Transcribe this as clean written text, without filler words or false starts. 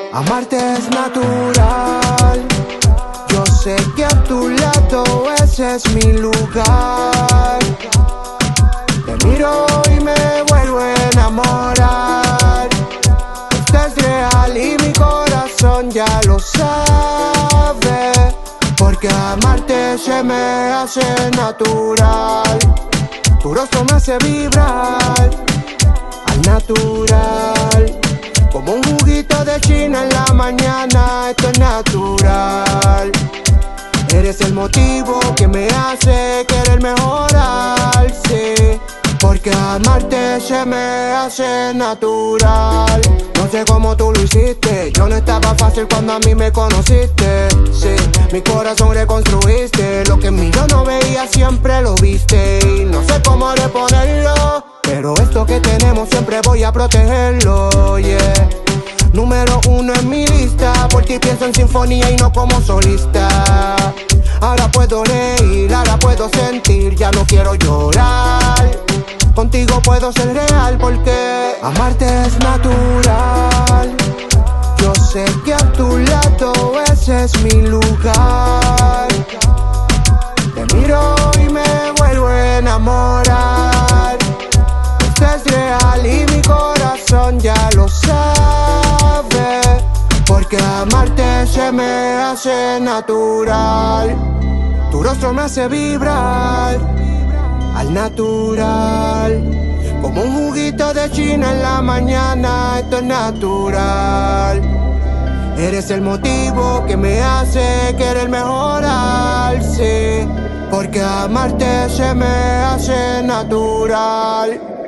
Amarte es natural. Yo sé que a tu lado ese es mi lugar. Te miro y me vuelvo a enamorar. Esto es real y mi corazón ya lo sabe, porque amarte se me hace natural. Tu rostro me hace vibrar al natural, como un juguito de China en la mañana. Esto es natural. Eres el motivo que me hace querer mejorar, sí, porque amarte se me hace natural. No sé cómo tú lo hiciste, yo no estaba fácil cuando a mí me conociste. Sí, mi corazón reconstruiste, lo que en mí yo no veía siempre lo viste. Y no sé cómo reponerlo, pero esto que tenemos siempre voy a protegerlo, yeah. Número 1 en mi lista, por ti pienso en sinfonía y no como solista. Ahora puedo reír, ahora puedo sentir, ya no quiero llorar. Contigo puedo ser real porque amarte es natural. Yo sé que a tu lado ese es mi lugar. Te miro y me vuelvo a enamorar. Esto es real y mi corazón ya lo sabe, porque amarte se me hace natural. Tu rostro me hace vibrar al natural, como un juguito de China en la mañana. Esto es natural. Eres el motivo que me hace querer mejorar, sí, porque amarte se me hace natural.